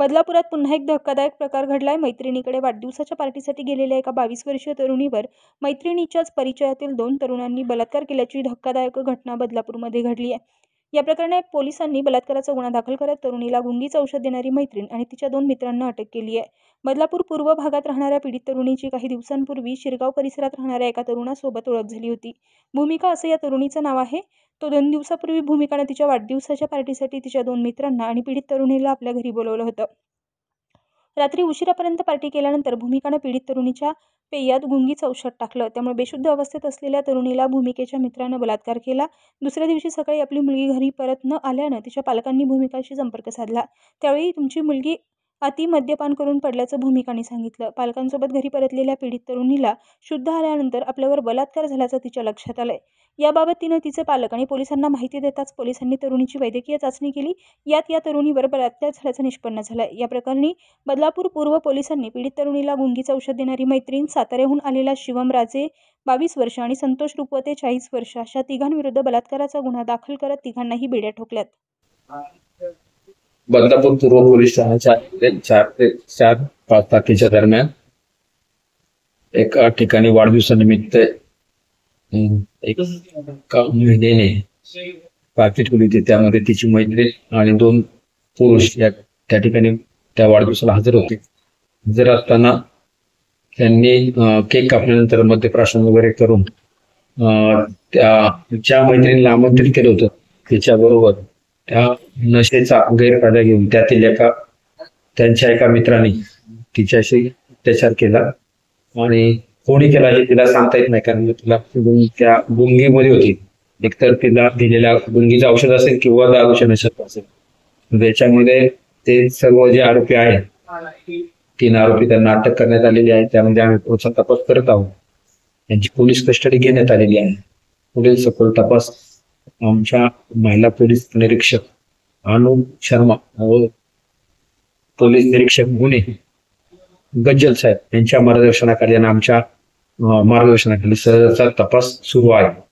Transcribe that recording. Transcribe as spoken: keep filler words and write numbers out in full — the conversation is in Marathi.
बदलापुरात पुन्हा एक धक्कादायक प्रकार घडलाय. मैत्रिणीकडे वाढदिवसाच्या पार्टीसाठी गेलेल्या एका बावीस वर्षीय तरुणीवर मैत्रिणीच्याच परिचयातील दोन तरुणांनी बलात्कार केल्याची धक्कादायक घटना बदलापूरमध्ये घडली आहे. या प्रकरणात पोलिसांनी बलात्काराचा गुन्हा दाखल करत तरुणीला गुंगीचं औषध देणारी मैत्रीण आणि तिच्या दोन मित्रांना अटक केली आहे. बदलापूर पूर्व भागात राहणाऱ्या पीडित तरुणीची काही दिवसांपूर्वी शिरगाव परिसरात राहणाऱ्या एका तरुणासोबत ओळख झाली होती. भूमिका असं या तरुणीचं नाव आहे. तो दोन दिवसापूर्वी भूमिकाने तिच्या वाढदिवसाच्या पार्टीसाठी तिच्या दोन मित्रांना आणि पीडित तरुणीला आपल्या घरी बोलवलं होतं. रात्री उशिरापर्यंत पार्टी केल्यानंतर भूमिकानं पीडित तरुणीच्या पेयात गुंगीचं औषध टाकलं. त्यामुळे बेशुद्ध अवस्थेत असलेल्या तरुणीला भूमिकेच्या मित्रानं बलात्कार केला. दुसऱ्या दिवशी सकाळी आपली मुलगी घरी परत न आल्यानं तिच्या पालकांनी भूमिकाशी संपर्क साधला. त्यावेळी तुमची मुलगी अति मद्यपान करून पडल्याचं भूमिकाने सांगितलं. पालकांसोबत घरी परतलेल्या पीडित तरुणीला शुद्ध आल्यानंतर आपल्यावर बलात्कार झाल्याचं तिच्या लक्षात आलंय. याबाबत तिनं तिचे पालक आणि पोलिसांना माहिती देताच पोलिसांनी तरुणीची वैद्यकीय चाचणी केली. यात या तरुणीवर बलात्कार झाल्याचं निष्पन्न झालंय. या प्रकरणी बदलापूर पूर्व पोलिसांनी पीडित तरुणीला गुंगीचं औषध देणारी मैत्रीण, साताऱ्याहून आलेला शिवम राजे बावीस वर्ष आणि संतोष रुपवते चाळीस वर्ष अशा तिघांविरुद्ध बलात्काराचा गुन्हा दाखल करत तिघांनाही बेड्या ठोकल्यात. बदलापूर पूर्व पोलीस ठाण्याच्या चार ते चार पाच तारखेच्या दरम्यान एका ठिकाणी वाढदिवसानिमित्त एक महिलेने पार्टी ठेवली होती. त्यामध्ये तिची मैत्रीण आणि दोन पुरुष या त्या ठिकाणी त्या वाढदिवसाला हजर होते. हजर असताना त्यांनी केक कापल्यानंतर मद्यप्राशन वगैरे करून त्या ज्या मैत्रिणीला आमंत्रित केलं होतं त्याच्याबरोबर त्या नशेचा गैरफायदा घेऊन त्यातील एका त्यांच्या एका मित्राने तिच्याशी अत्याचार केला आणि कोणी केला हे तिला सांगता येत नाही, कारण तिला त्या गुंगीमध्ये होती. एकतर तिला दिलेल्या गुंगीचं औषध असेल किंवा दारूच्या नशेत असेल. त्याच्यामध्ये ते सर्व जे आरोपी आहेत तीन आरोपी त्यांना अटक करण्यात आलेली आहे. त्यामध्ये आम्ही पुढचा तपास करत आहोत. त्यांची पोलीस कस्टडी घेण्यात आलेली आहे. पुढील सखोल तपास आमच्या महिला पोलीस निरीक्षक अनु शर्मा व पोलीस निरीक्षक गुन्हे गज्जल साहेब यांच्या मार्गदर्शनाखाली आणि आमच्या मार्गदर्शनाखाली सहजचा तपास सुरू आहे.